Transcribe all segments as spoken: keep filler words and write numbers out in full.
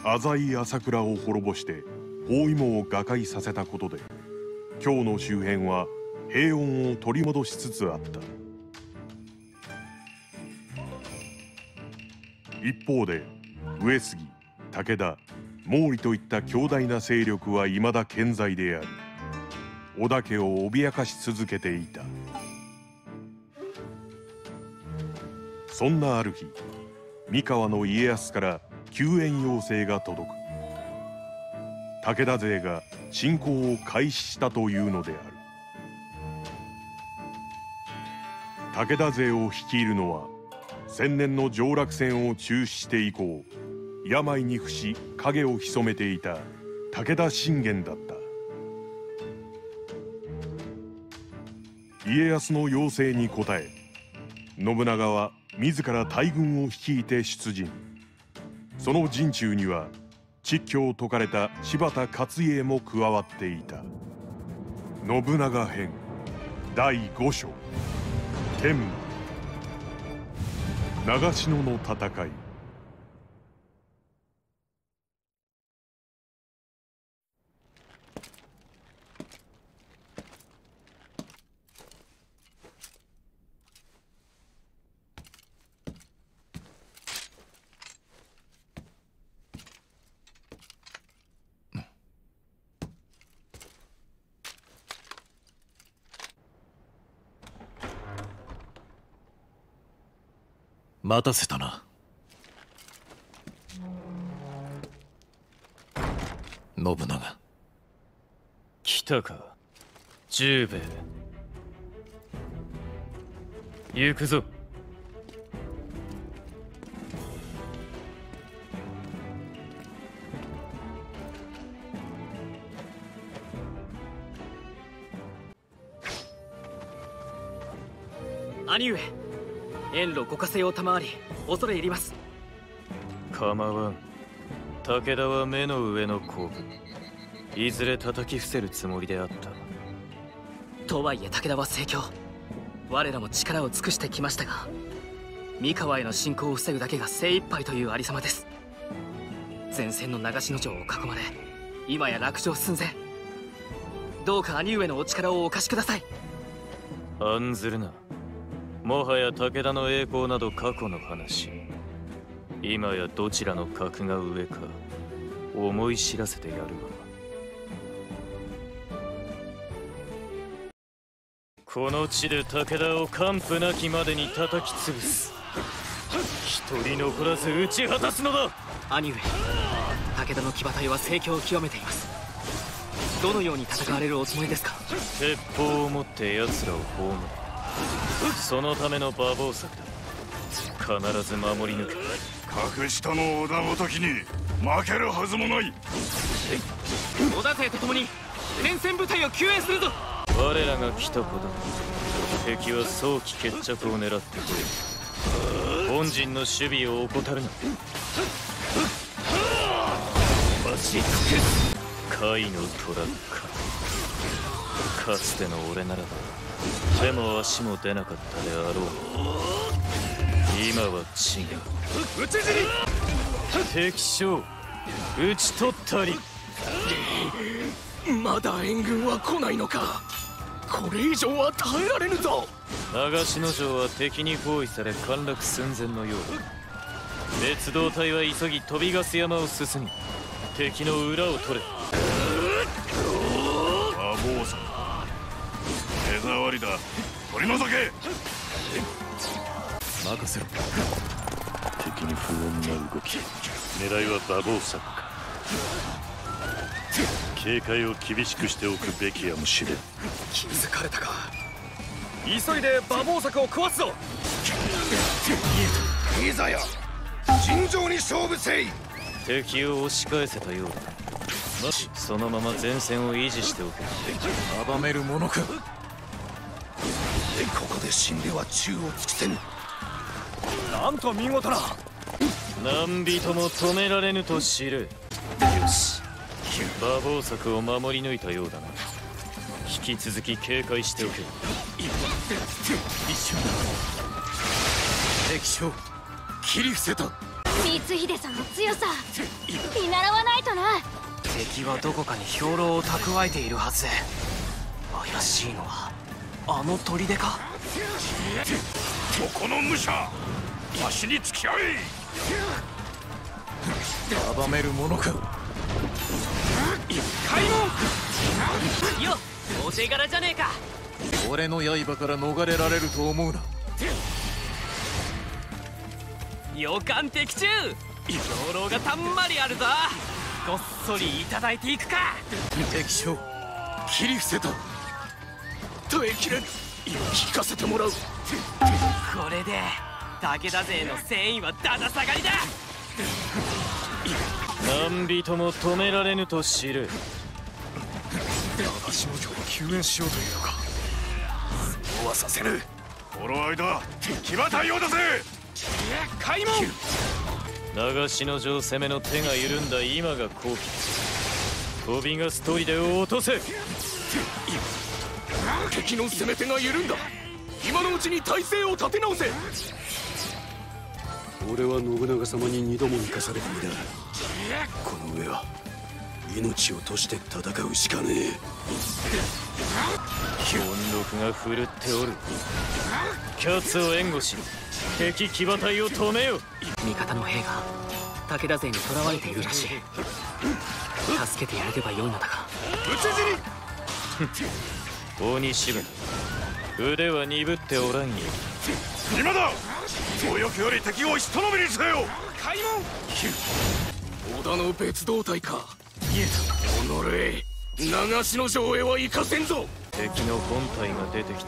浅井朝倉を滅ぼして包囲網を瓦解させたことで、京の周辺は平穏を取り戻しつつあった。一方で上杉、武田、毛利といった強大な勢力は未だ健在であり、織田家を脅かし続けていた。そんなある日、三河の家康から救援要請が届く。武田勢が侵攻を開始したというのである。武田勢を率いるのは先年の上洛戦を中止して以降、病に伏し影を潜めていた武田信玄だった。家康の要請に応え、信長は自ら大軍を率いて出陣。その陣中には蟄居を解かれた柴田勝家も加わっていた。信長編だいご章、天武長篠の戦い。 待たせたな。信長。 来たか十兵衛。行くぞ。 兄上、遠路ご加勢を賜り恐れ入ります。 構わん。武田は目の上の甲部、いずれ叩き伏せるつもりであった。 とはいえ武田は盛況、我らも力を尽くしてきましたが、三河への侵攻を防ぐだけが精一杯というありさまです。前線の長篠城を囲まれ、今や落城寸前。どうか兄上のお力をお貸しください。 案ずるな。もはや武田の栄光など過去の話。今やどちらの格が上か思い知らせてやるわ。この地で武田を完膚なきまでに叩き潰す。一人残らず打ち果たすのだ。 兄上、武田の騎馬隊は盛況を極めています。どのように戦われるおつもりですか。 鉄砲を持って奴らを葬る。そのための馬防策だ。必ず守り抜く。 格下の織田ごときに負けるはずもない。 織田勢と共に前線部隊を救援するぞ。 我らが来たことで敵は早期決着を狙ってこい。本陣の守備を怠るな。待ちつけ。甲斐の虎か。かつての俺ならば手も足も出なかったであろう。今は違う。討ち死に。敵将討ち取ったり。 まだ援軍は来ないのか。これ以上は耐えられぬぞ。 長篠城は敵に包囲され陥落寸前のようだ。別動隊は急ぎ飛びガス山を進み敵の裏を取れ。 馬防策、手触りだ。取り除け。 任せろ。 敵に不穏な動き。狙いは馬防策か。警戒を厳しくしておくべきやもしれん。 気づかれたか。 急いで馬防策を壊すぞ。 いざや尋常に勝負せい。 敵を押し返せたようだ。もしそのまま前線を維持しておけ。 阻めるものか。ここで死んでは宙を尽くせん。なんと見事な。 何人も止められぬと知れ。よし、馬防策を守り抜いたようだな。引き続き警戒しておけ。 一瞬だ。敵将切り伏せた。 光秀さんの強さ見習わないとな。 敵はどこかに兵糧を蓄えているはず。怪しいのはあの砦か。 この武者、わしに付き合え。 阻めるものか。開門よっ、お手柄じゃねえか。 俺の刃から逃れられると思うな。 予感的中。兵糧がたんまりあるぞ。ごっそりいただいていくか。 敵将切り伏せた。 耐えきれん。聞かせてもらう。 これで武田勢の戦意はだだ下がりだ。 何人も止められぬと知る。 長篠城を救援しようというのか。そうはさせぬ。 この間騎馬隊を出せ。 開門。 長篠城攻めの手が緩んだ今が好機。飛びがストリで落とせ。 敵の攻め手が緩んだ。今のうちに体勢を立て直せ。 俺は信長様に二度も生かされていた。この上は命を賭して戦うしかねえ。 本力が振るっておる。キャツを援護し、敵騎馬隊を止めよ。 味方の兵が武田勢に囚われているらしい。助けてやれればよいのだが。 討ち死に鬼渋腕は鈍っておらんよ。 今だ。強欲より敵を一飲みにせよ。 開門。織田の別動隊か。 見え己長篠城へは行かせんぞ。 敵の本体が出てきた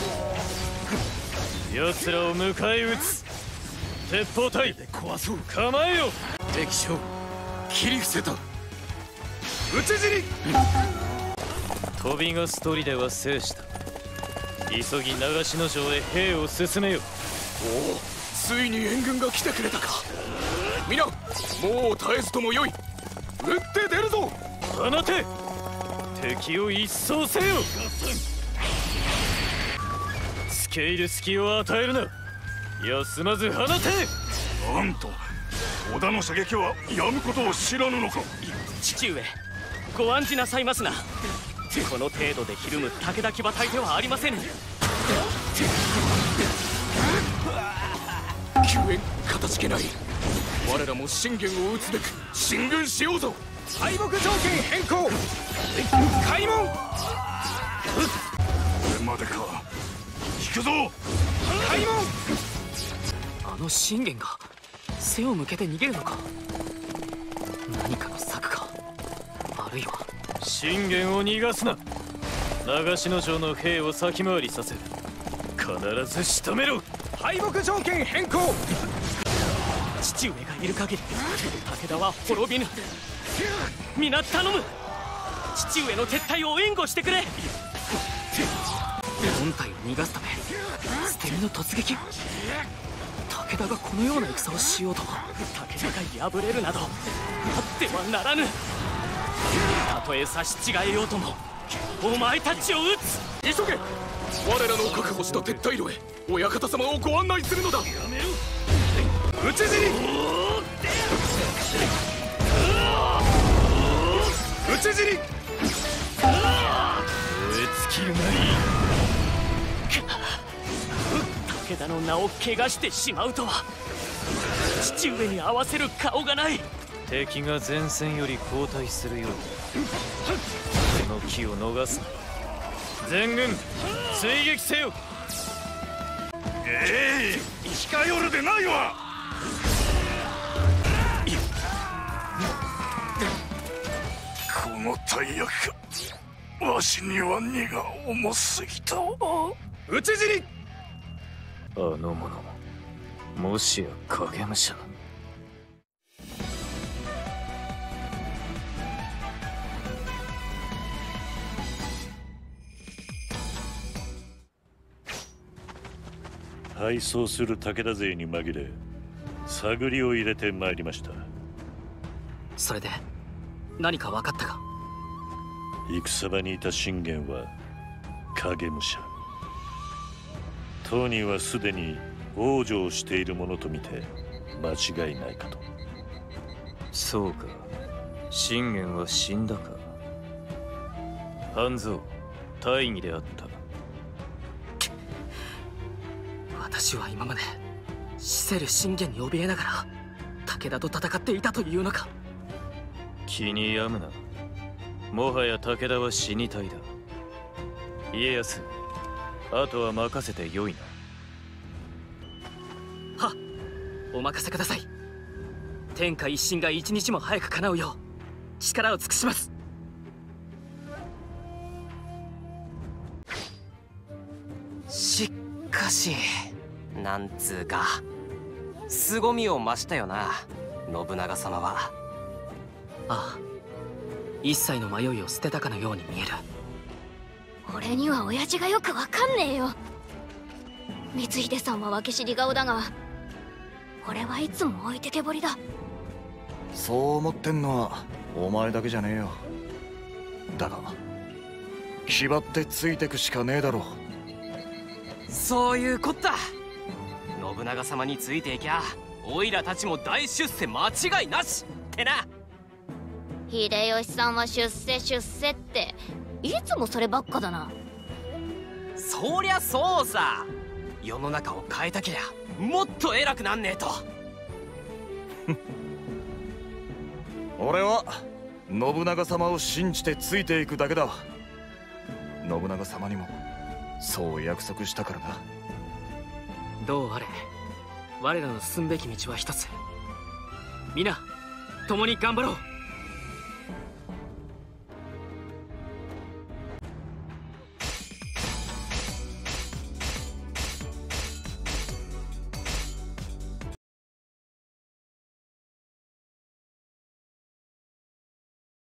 ようだ。奴らを迎え撃つ。鉄砲隊壊そう。 構えよ。 敵将切り伏せた。討ち死に。 飛びがストリでは制した。急ぎ長篠城へ兵を進めよ。 おお、ついに援軍が来てくれたか。皆もう絶えずともよい。撃って出るぞ。 放て。敵を一掃せよ。付け入る隙を与えるな。休まず放て。 なんと織田の射撃はやむことを知らぬのか。 父上、ご安心なさいますな。この程度でひるむ武田騎馬隊ではありませぬ。 救援かたじけない。我らも信玄を討つべく進軍しようぞ。敗北条件変更。開門。 これまでか。引くぞ。 開門。 あの信玄が背を向けて逃げるのか。何かの策か。あるいは信玄を逃がすな。長篠城の兵を先回りさせる。必ず仕留めろ。 敗北条件変更。 父上がいる限り武田は滅びぬ。皆頼む。父上の撤退を援護してくれ。本体を逃がすため捨て身の突撃。武田がこのような戦をしようとは。武田が敗れるなどあってはならぬ。たとえ差し違えようともお前たちを撃つ。 急げ。我らの確保した撤退路へ親方様をご案内するのだ。討ち死に。討ち死に。 燃え尽きるがいい。 武田の名を汚してしまうとは。父上に合わせる顔がない。 敵が前線より後退するようにこの機を逃すな。全軍追撃せよ。 ええ、近寄るでないわ。この大役わしには荷が重すぎたわ。 討ち死に。 あの者ももしや影武者。 敗走する武田勢に紛れ探りを入れてまいりました。 それで何か分かったか。 戦場にいた信玄は影武者。当人はすでに往生しているものとみて間違いないかと。そうか、信玄は死んだか。半蔵、大義であった。 私は今まで死せる信玄に怯えながら武田と戦っていたというのか。 気に病むな。もはや武田は死に体だ。家康、あとは任せてよいな。 はっ、お任せください。天下一心が一日も早く叶うよう力を尽くします。 しかしなんつうか凄みを増したよな、信長様は。 ああ、一切の迷いを捨てたかのように見える。 俺には親父がよくわかんねえよ。光秀さんは訳知り顔だが、俺はいつも置いてけぼりだ。 そう思ってんのはお前だけじゃねえよ。だが気張ってついてくしかねえだろ。 そういうこった。信長様についていきゃオイラたちも大出世間違いなしってな。 秀吉さんは出世出世っていつもそればっかだな。 そりゃそうさ。世の中を変えたけりゃもっと偉くなんねえと。 俺は信長様を信じてついていくだけだ。信長様にもそう約束したからな。 どうあれ我らの進むべき道は一つ。皆共に頑張ろう。